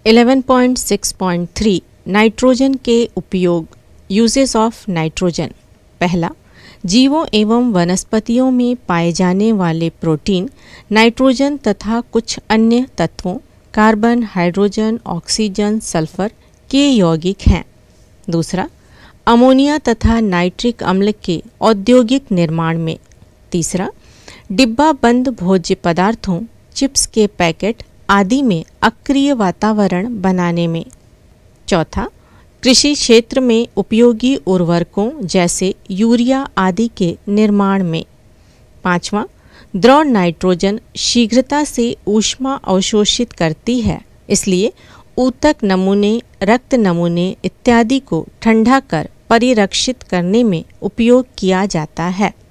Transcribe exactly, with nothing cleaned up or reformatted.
Eleven point six point three nitrogen के उपयोग, uses of nitrogen. पहला, जीवों एवं वनस्पतियों में पाए जाने वाले प्रोटीन नाइट्रोजन तथा कुछ अन्य तत्वों कार्बन, हाइड्रोजन, ऑक्सीजन, सल्फर के यौगिक हैं। दूसरा, अमोनिया तथा नाइट्रिक अम्ल के औद्योगिक निर्माण में। तीसरा, डिब्बा बंद भोज्य पदार्थों, चिप्स के पैकेट आदि में अक्रिय वातावरण बनाने में। चौथा, कृषि क्षेत्र में उपयोगी उर्वरकों जैसे यूरिया आदि के निर्माण में। पांचवा, द्रव नाइट्रोजन शीघ्रता से ऊष्मा अवशोषित करती है, इसलिए ऊतक नमूने, रक्त नमूने इत्यादि को ठंडा कर परिरक्षित करने में उपयोग किया जाता है।